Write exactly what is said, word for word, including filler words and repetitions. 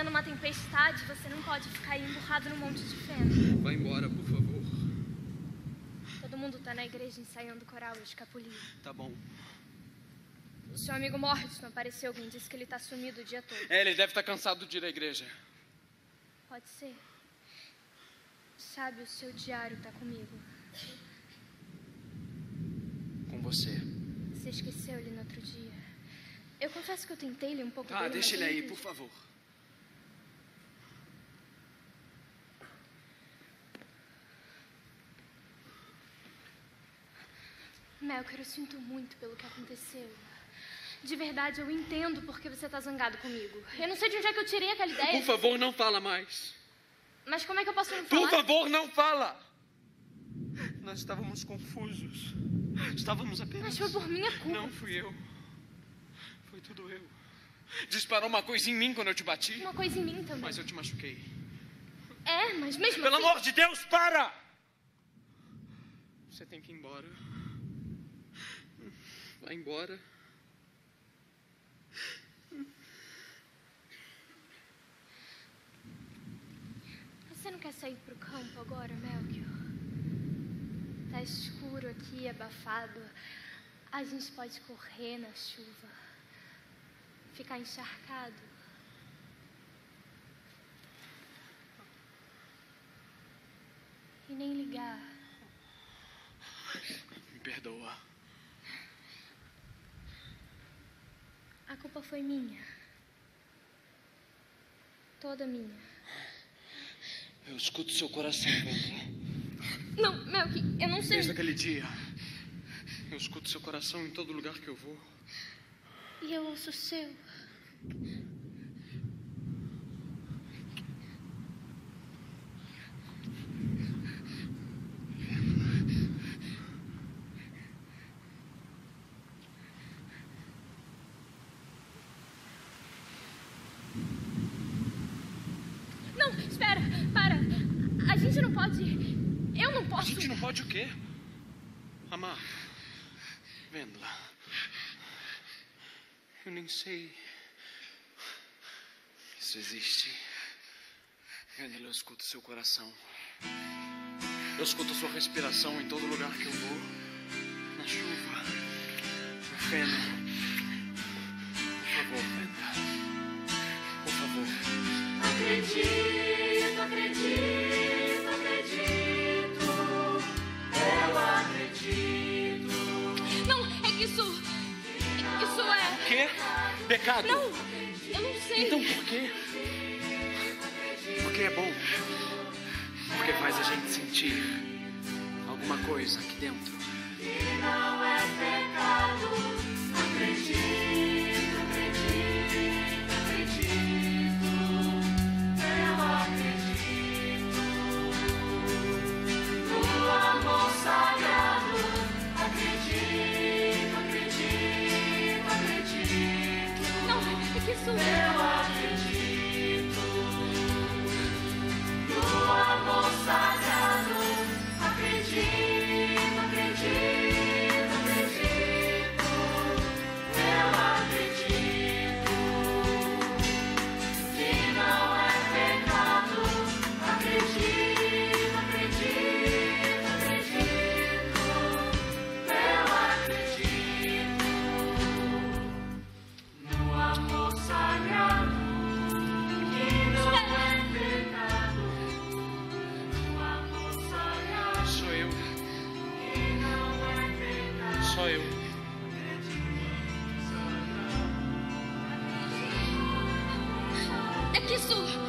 vivendo uma tempestade, você não pode ficar aí emburrado num monte de feno. Vai embora, por favor. Todo mundo tá na igreja ensaiando coral e escapulir. Tá bom. O seu amigo Morrison apareceu, alguém disse que ele tá sumido o dia todo. É, ele deve estar cansado de ir à igreja. Pode ser. Sabe, o seu diário tá comigo. Com você. Você esqueceu ele no outro dia. Eu confesso que eu tentei ler um pouco Ah, dele. deixa ele aí, não por favor. Melchior, eu sinto muito pelo que aconteceu. De verdade, eu entendo porque você tá zangado comigo. Eu não sei de onde é que eu tirei aquela ideia. Por favor, não fala mais. Mas como é que eu posso não falar? Por favor, não fala! Nós estávamos confusos. Estávamos apenas... Mas foi por minha culpa. Não fui eu. Foi tudo eu. Disparou uma coisa em mim quando eu te bati. Uma coisa em mim também. Mas eu te machuquei. É, mas mesmo Pelo assim... amor de Deus, para! Você tem que ir embora. Vai embora. Você não quer sair pro campo agora, Melchior? Tá escuro aqui, abafado. A gente pode correr na chuva. Ficar encharcado. E nem ligar. Me perdoa. A culpa foi minha. Toda minha. Eu escuto seu coração, Vendra. Não, Melchior, eu não sei. Desde aquele dia, eu escuto seu coração em todo lugar que eu vou. E eu ouço o seu. Não, espera, para. A gente não pode... Eu não posso... A gente não pode o quê? Amar. Vendla. Eu nem sei... Isso existe. Vendla, eu escuto seu coração. Eu escuto sua respiração em todo lugar que eu vou. Na chuva. No feno. Por favor, Vendla. Por favor. Acredito, acredito, acredito. Eu acredito. Não, é que isso... Isso é... O quê? Pecado? Não, eu não sei. Então por quê? Porque é bom. Porque faz a gente sentir alguma coisa aqui dentro. E não é pecado. Acredito, acredito, acredito. Eu acredito no amor sagrado. Acredito, acredito, acredito. Não, é que isso... Eu acredito no amor sagrado. Acredito, acredito, acredito. Eu acredito que não é pecado. Acredito, acredito, acredito. Eu acredito no amor sagrado. Que não é pecado. No amor sagrado. Sou eu. Que não é pecado. Só eu. É que isso...